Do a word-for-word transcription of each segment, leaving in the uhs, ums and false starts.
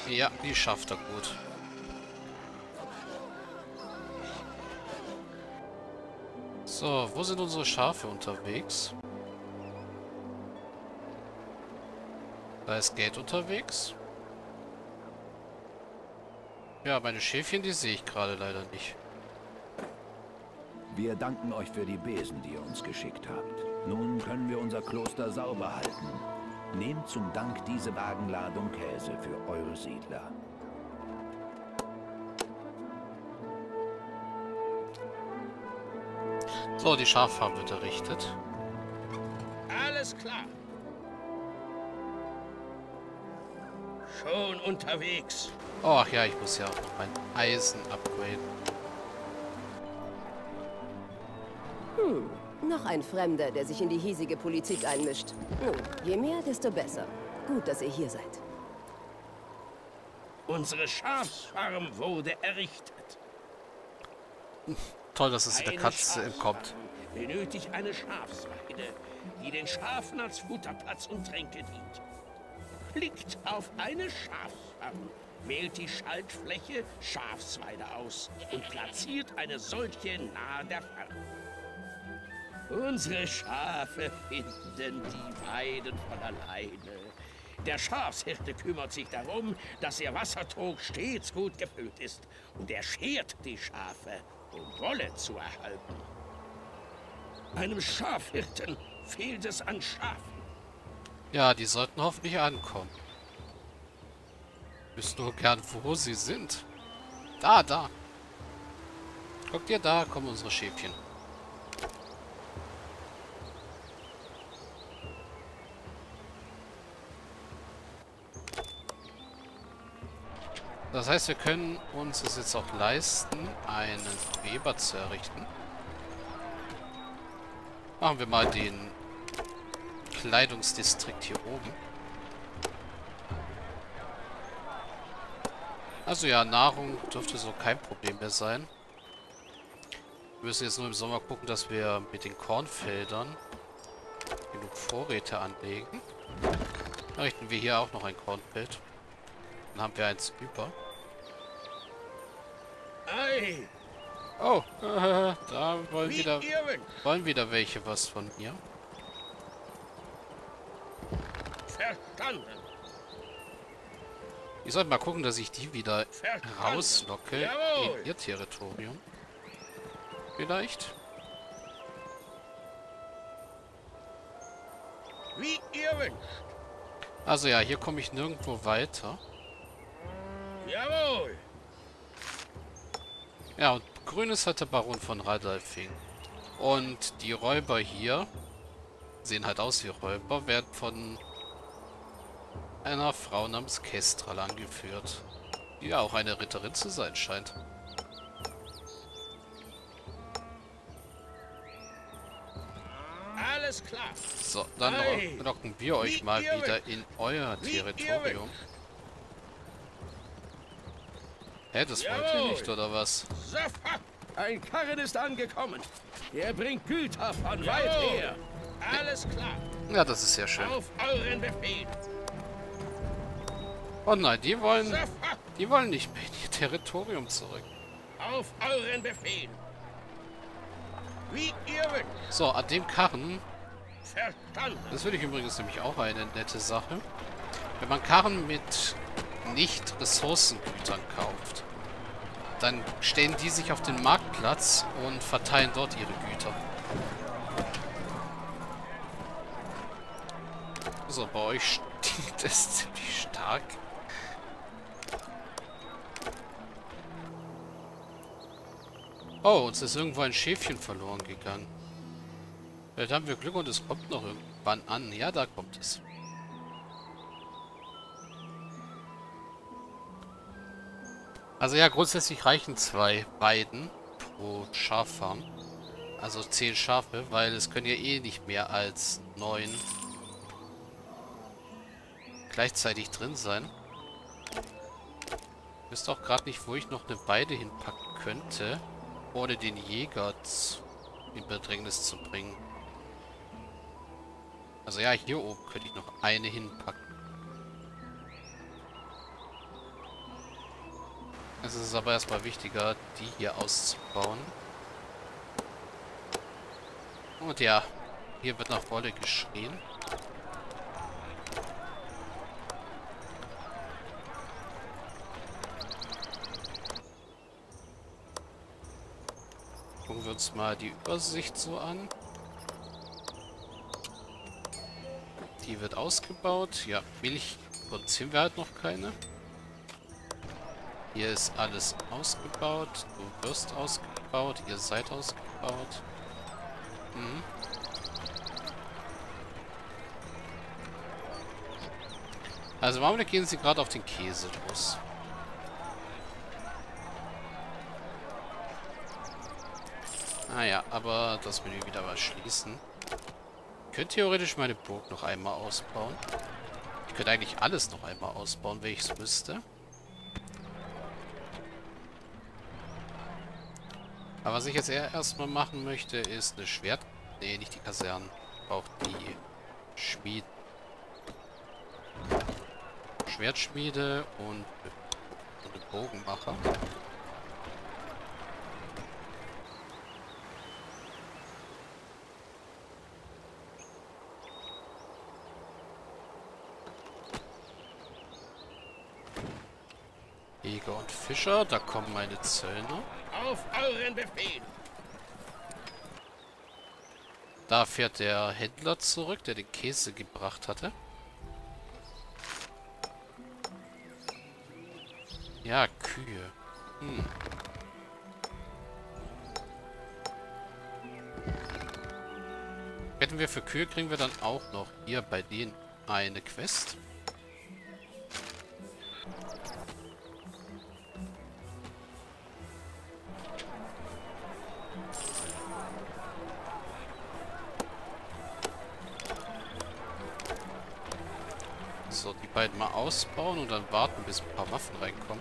Ja, die schafft er gut. So, wo sind unsere Schafe unterwegs? Da ist Gate unterwegs. Ja, meine Schäfchen, die sehe ich gerade leider nicht. Wir danken euch für die Besen, die ihr uns geschickt habt. Nun können wir unser Kloster sauber halten. Nehmt zum Dank diese Wagenladung Käse für eure Siedler. So, die Schaffarm wird errichtet. Alles klar. Schon unterwegs. Oh, ach ja, ich muss ja auch noch mein Eisen upgraden. Hm, noch ein Fremder, der sich in die hiesige Politik einmischt. Nun, je mehr, desto besser. Gut, dass ihr hier seid. Unsere Schafsfarm wurde errichtet. Toll, dass es der Eine Katze entkommt. Schafsfarm benötigt eine Schafsweide, die den Schafen als Futterplatz und Tränke dient. Klickt auf eine Schafsfarm, wählt die Schaltfläche Schafsweide aus und platziert eine solche nahe der Farm. Unsere Schafe finden die Weiden von alleine. Der Schafshirte kümmert sich darum, dass ihr Wassertrog stets gut gefüllt ist. Und er schert die Schafe, um Wolle zu erhalten. Einem Schafhirten fehlt es an Schafen. Ja, die sollten hoffentlich ankommen. Ich wüsste nur gern, wo sie sind. Da, da. Guckt ihr, da kommen unsere Schäfchen. Das heißt, wir können uns es jetzt auch leisten, einen Weber zu errichten. Machen wir mal den Kleidungsdistrikt hier oben. Also ja, Nahrung dürfte so kein Problem mehr sein. Wir müssen jetzt nur im Sommer gucken, dass wir mit den Kornfeldern genug Vorräte anlegen. Dann richten wir hier auch noch ein Kornfeld. Dann haben wir eins über. Ei, Oh, äh, da wollen wie wieder, ihr wünscht. wollen wieder welche was von mir. Verstanden. Ich sollte mal gucken, dass ich die wieder Verstanden. rauslocke Jawohl. in ihr Territorium. Vielleicht. Wie ihr wünscht. Also ja, hier komme ich nirgendwo weiter. Jawohl. Ja, und grün ist halt der Baron von Radolfing. Und die Räuber hier sehen halt aus wie Räuber, werden von einer Frau namens Kestral angeführt. Die ja auch eine Ritterin zu sein scheint. Alles klar. So, dann Ei, locken wir euch wie mal ihr wieder wünscht. in euer Wie ihr Territorium. Hä, das wollt ihr Jawohl. nicht, oder was? Sofort. Ein Karren ist angekommen. Er bringt Güter von weit her. Alles klar. Ja, das ist sehr schön. Auf euren Befehl. Oh nein, die wollen, Sofort. die wollen nicht mehr in ihr Territorium zurück. Auf euren Befehl. Wie ihr wünscht. So, an dem Karren, Verstanden. das finde ich übrigens nämlich auch eine nette Sache. Wenn man Karren mit Nicht-Ressourcengütern kauft, dann stellen die sich auf den Marktplatz und verteilen dort ihre Güter. So, bei euch stinkt es ziemlich stark. Oh, uns ist irgendwo ein Schäfchen verloren gegangen. Vielleicht haben wir Glück und es kommt noch irgendwann an. Ja, da kommt es. Also ja, grundsätzlich reichen zwei Weiden pro Schaffarm. Also zehn Schafe, weil es können ja eh nicht mehr als neun gleichzeitig drin sein. Ich wüsste auch gerade nicht, wo ich noch eine Weide hinpacken könnte, ohne den Jäger in Bedrängnis zu bringen. Also ja, hier oben könnte ich noch eine hinpacken. Es ist aber erstmal wichtiger, die hier auszubauen. Und ja, hier wird nach Wolle geschrien. Gucken wir uns mal die Übersicht so an. Die wird ausgebaut. Ja, Milch produzieren wir halt noch keine. Hier ist alles ausgebaut. Du wirst ausgebaut. Ihr seid ausgebaut. Mhm. Also im Augenblick gehen sie gerade auf den Käse los. Naja, aber das Menü wieder mal schließen. Ich könnte theoretisch meine Burg noch einmal ausbauen. Ich könnte eigentlich alles noch einmal ausbauen, wenn ich es müsste. Aber was ich jetzt eher erstmal machen möchte, ist eine Schwert... Nee, nicht die Kasernen. Auch die Schmied... Schwertschmiede und eine Bogenmacher. Jäger und Fischer, da kommen meine Zöllner. Auf euren Befehl! Da fährt der Händler zurück, der den Käse gebracht hatte. Ja, Kühe. Hm. Hätten wir für Kühe, kriegen wir dann auch noch hier bei denen eine Quest. So, die beiden mal ausbauen und dann warten, bis ein paar Waffen reinkommen.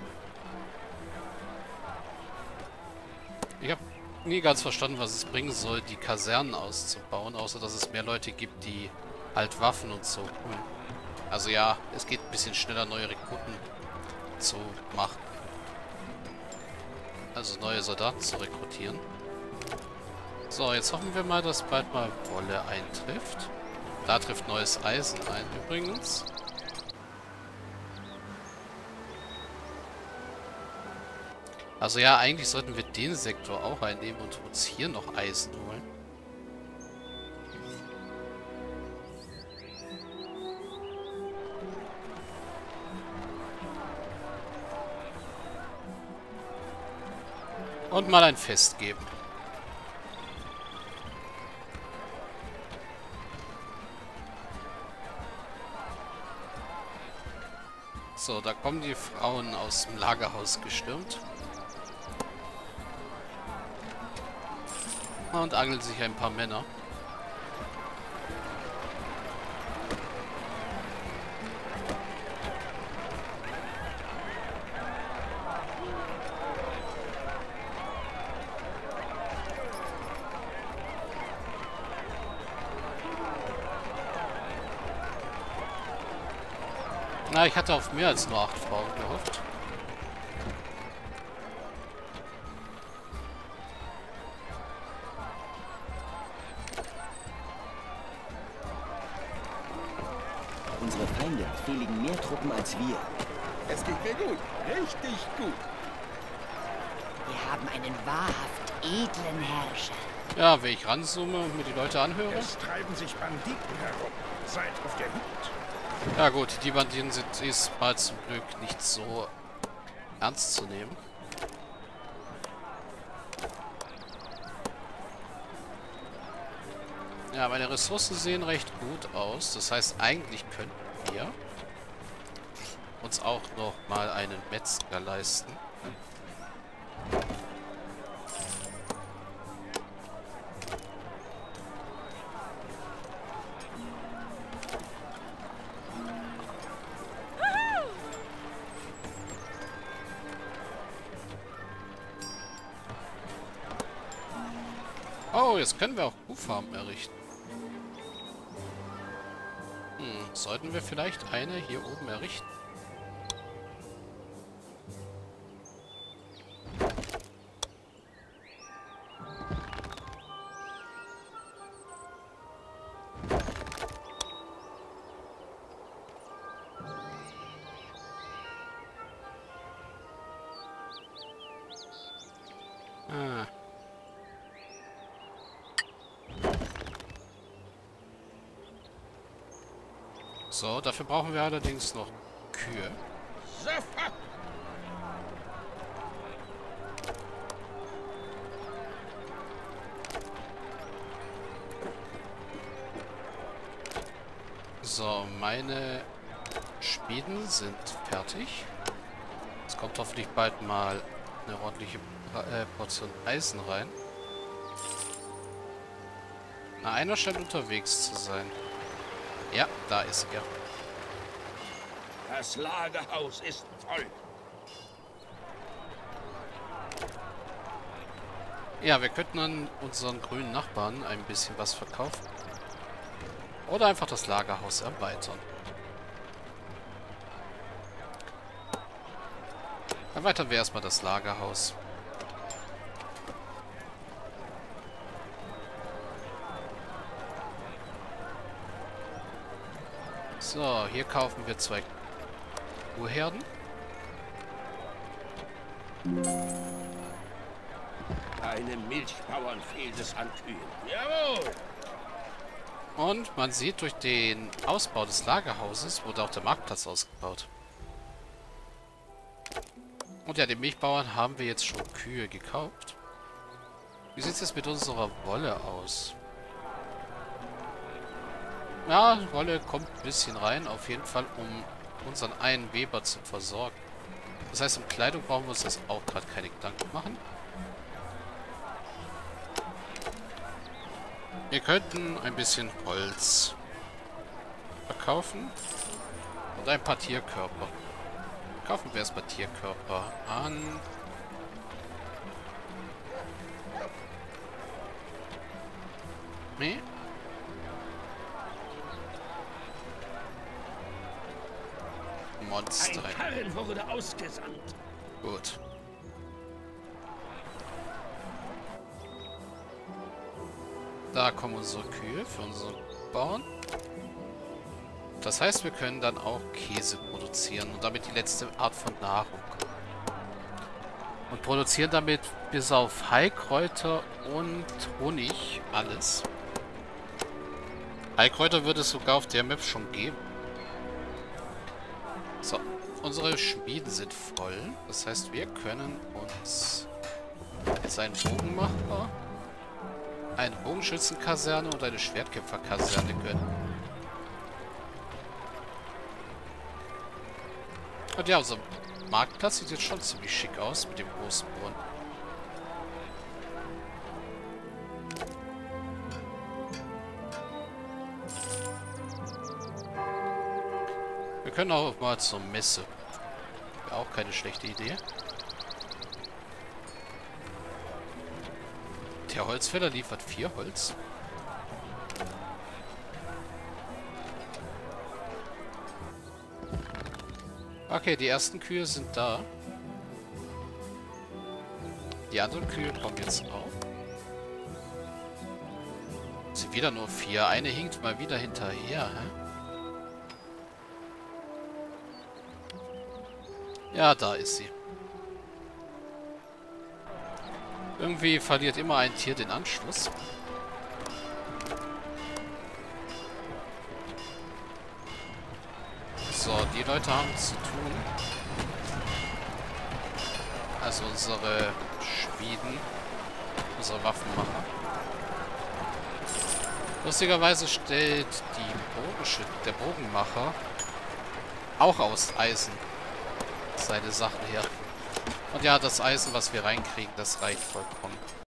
Ich habe nie ganz verstanden, was es bringen soll, die Kasernen auszubauen, außer dass es mehr Leute gibt, die halt Waffen und so. Hm. Also ja, es geht ein bisschen schneller, neue Rekruten zu machen. Also neue Soldaten zu rekrutieren. So, jetzt hoffen wir mal, dass bald mal Wolle eintrifft. Da trifft neues Eisen ein übrigens. Also ja, eigentlich sollten wir den Sektor auch einnehmen und uns hier noch Eisen holen. Und mal ein Fest geben. So, da kommen die Frauen aus dem Lagerhaus gestürmt. Und angeln sich ein paar Männer. Na, ich hatte auf mehr als nur acht Frauen gehofft. Unsere Feinde befehligen mehr Truppen als wir. Es geht mir gut. Richtig gut. Wir haben einen wahrhaft edlen Herrscher. Ja, wenn ich ranzoome und mir die Leute anhöre. Es treiben sich Banditen herum. Seid auf der Hut. Ja gut, die Banditen sind diesmal zum Glück nicht so ernst zu nehmen. Ja, meine Ressourcen sehen recht gut aus. Das heißt, eigentlich könnten wir uns auch noch mal einen Metzger leisten. Oh, jetzt können wir auch Kuhfarmen errichten. Hm, sollten wir vielleicht eine hier oben errichten? Ah. So, dafür brauchen wir allerdings noch Kühe. Sofort! So, meine Schmieden sind fertig. Es kommt hoffentlich bald mal eine ordentliche äh, Portion Eisen rein. Na, einer scheint unterwegs zu sein. Ja, da ist er. Das Lagerhaus ist voll. Ja, wir könnten an unseren grünen Nachbarn ein bisschen was verkaufen. Oder einfach das Lagerhaus erweitern. Erweitern wir erstmal das Lagerhaus. So, hier kaufen wir zwei Kuhherden. Einem Milchbauern fehlt es an Kühen. Jawohl! Und man sieht, durch den Ausbau des Lagerhauses wurde auch der Marktplatz ausgebaut. Und ja, den Milchbauern haben wir jetzt schon Kühe gekauft. Wie sieht es jetzt mit unserer Wolle aus? Ja, Wolle kommt ein bisschen rein, auf jeden Fall, um unseren einen Weber zu versorgen. Das heißt, um Kleidung brauchen wir uns das auch gerade keine Gedanken machen. Wir könnten ein bisschen Holz verkaufen und ein paar Tierkörper. Kaufen wir erstmal Tierkörper an. Nee. Monster. Ein Karren wurde ausgesandt. Gut. Da kommen unsere Kühe für unsere Bauern. Das heißt, wir können dann auch Käse produzieren und damit die letzte Art von Nahrung. Und produzieren damit bis auf Heilkräuter und Honig alles. Heilkräuter würde es sogar auf der Map schon geben. So, unsere Schmieden sind voll. Das heißt, wir können uns jetzt einen Bogenmacher, eine Bogenschützenkaserne und eine Schwertkämpferkaserne gönnen. Und ja, unser Marktplatz sieht jetzt schon ziemlich schick aus mit dem großen Brunnen. Wir können auch mal zur Messe. Wäre auch keine schlechte Idee. Der Holzfäller liefert vier Holz. Okay, die ersten Kühe sind da. Die anderen Kühe kommen jetzt auch. Es sind wieder nur vier. Eine hinkt mal wieder hinterher, hä? Ja, da ist sie. Irgendwie verliert immer ein Tier den Anschluss. So, die Leute haben zu tun. Also unsere Schmieden, unsere Waffenmacher. Lustigerweise stellt die Bogenschütze, der Bogenmacher, auch aus Eisen seine Sachen her. Und ja, das Eisen, was wir reinkriegen, das reicht vollkommen.